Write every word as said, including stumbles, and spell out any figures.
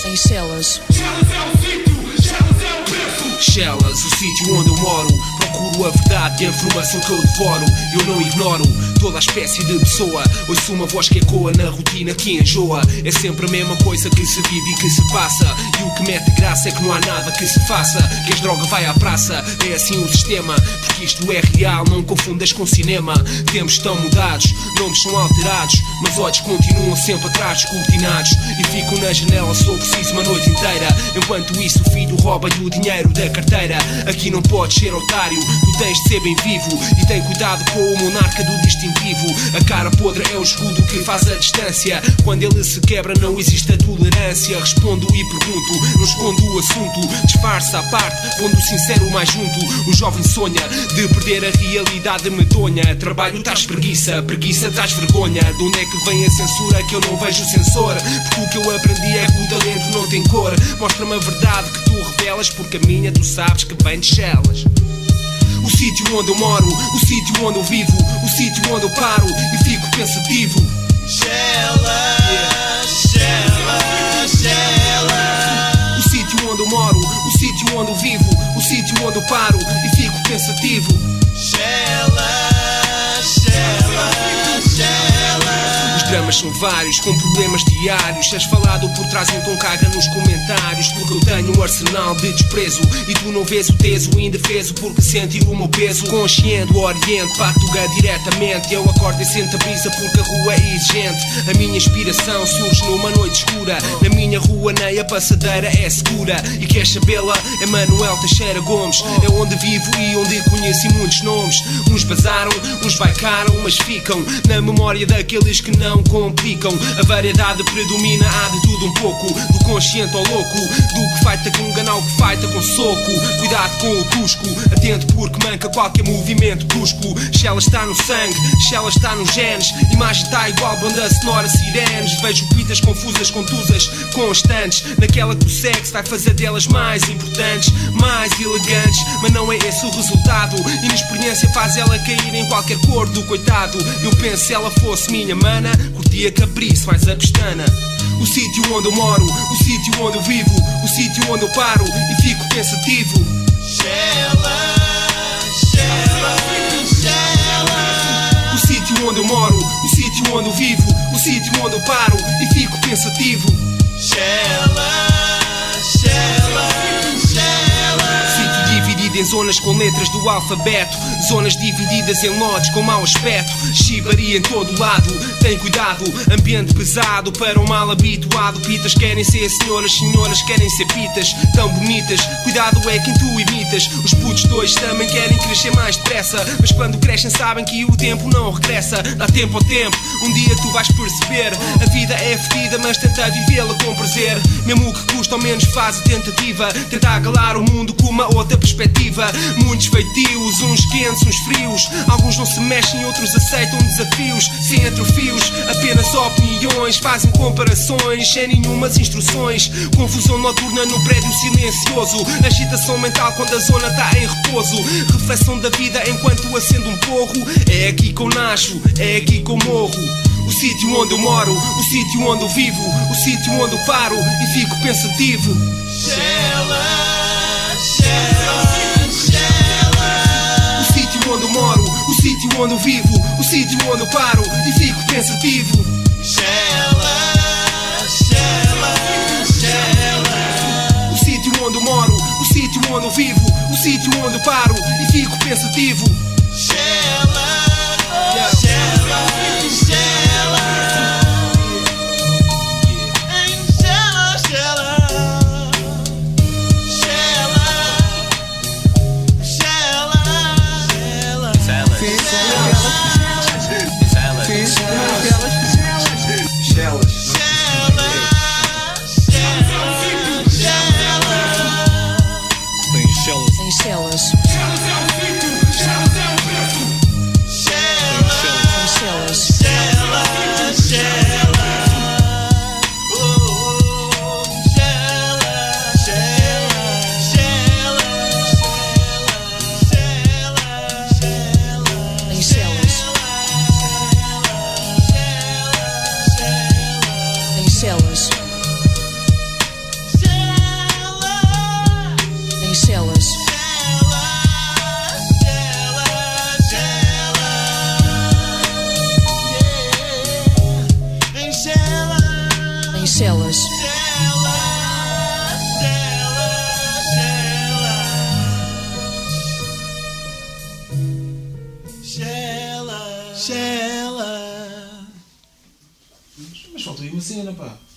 Em Chelas. Chelas, o sítio onde eu moro. Procuro a verdade e a informação que eu devoro. Eu não ignoro toda a espécie de pessoa. Ouço uma voz que ecoa na rotina que enjoa. É sempre a mesma coisa que se vive e que se passa. E o que mete graça é que não há nada que se faça. Que as drogas vai à praça, é assim o sistema. Porque isto é real, não confundas com cinema. Tempos estão mudados, nomes são alterados, mas olhos continuam sempre atrás descortinados. E ficam na janela se for preciso uma noite inteira. Enquanto isso o filho rouba-lhe o dinheiro da carteira. Aqui não podes ser otário, tu tens de ser bem vivo. E tem cuidado com o monarca do distintivo. A cara podre é o escudo que faz a distância. Quando ele se quebra não existe a tolerância. Respondo e pergunto, não escondo o assunto. Disfarça à parte, pondo o sincero mais junto. O jovem sonha de perder a realidade medonha. Trabalho traz preguiça, preguiça traz vergonha. De onde é que vem a censura que eu não vejo o sensor? Porque o que eu aprendi é que o talento não tem cor. Mostra-me a verdade que tu revelas, porque a minha tu sabes que vem de Chelas. O sítio onde eu moro, o sítio onde eu vivo, o sítio onde eu paro e fico pensativo. Chelas, Chelas, Chelas. O sítio onde eu moro, o sítio onde eu vivo, o sítio onde eu paro e fico pensativo. Chelas, Chelas, Chelas. Os dramas são vários, com problemas diários. És falado por trás, então caga nos comentários. Porque eu tenho um arsenal de desprezo e tu não vês o teso, indefeso, porque senti o meu peso. Consciente do Oriente, patuga diretamente. Eu acordo e sento a brisa porque a rua é exigente. A minha inspiração surge numa noite escura. Na minha rua nem a passadeira é segura. E queres sabê-la? É Manuel Teixeira Gomes. É onde vivo e onde conheci muitos nomes. Uns basaram, uns baicaram, mas ficam na memória daqueles que não complicam. A variedade predomina, há de tudo um pouco. Do consciente ao louco, do que feita com ganau que feita com soco. Cuidado com o cusco, atento porque manca qualquer movimento brusco. Chelas está no sangue, Chelas está nos genes. Imagem está igual, banda sonora, sirenes. Vejo vidas confusas, contusas, constantes. Naquela que o sexo vai fazer delas mais importantes, mais elegantes. Mas não é esse o resultado. Inexperiência faz ela cair em qualquer cor do coitado. Eu penso se ela fosse minha mana, curtia que abrisse mais a pestana. O sítio onde eu moro, o sítio onde eu vivo, o sítio onde eu paro e fico pensativo. Chelas, Chelas, Chelas. O sítio onde eu moro, o sítio onde eu vivo, o sítio onde eu paro e fico pensativo. Chelas, Chelas, Chelas. Sítio dividido em zonas com letras do alfabeto. Zonas divididas em lotes com mau aspecto. Chibaria em todo lado, tem cuidado. Ambiente pesado para o mal habituado. Pitas querem ser senhoras, senhoras querem ser pitas. Tão bonitas, cuidado é quem tu imitas. Os putos dois também querem crescer mais depressa. Mas quando crescem sabem que o tempo não regressa. Dá tempo ao tempo, um dia tu vais perceber. A vida é fedida mas tenta vivê-la com prazer. Mesmo o que custa ao menos faz a tentativa. Tenta agalar o mundo com uma outra perspectiva. Muitos feitios, uns quentes, uns frios. Alguns não se mexem, outros aceitam desafios. Sem atrofios, apenas opiniões. Fazem comparações, sem nenhumas instruções. Confusão noturna no prédio silencioso. Agitação mental quando a zona está em repouso. Reflexão da vida enquanto acendo um porro. É aqui que eu nasço, é aqui que eu morro. O sítio onde eu moro, o sítio onde eu vivo, o sítio onde eu paro e fico pensativo. Chelas, Chelas, Chelas. O sítio onde eu moro, o sítio onde eu vivo, o sítio onde eu paro e fico pensativo. Chelas, Chelas, Chelas. O sítio onde eu moro, o sítio onde eu vivo, o sítio onde eu paro e fico pensativo. Chelas, Chelas, Chelas. Chelas. Chelas. Shella, Shella. Mas faltou aí uma cena, pá.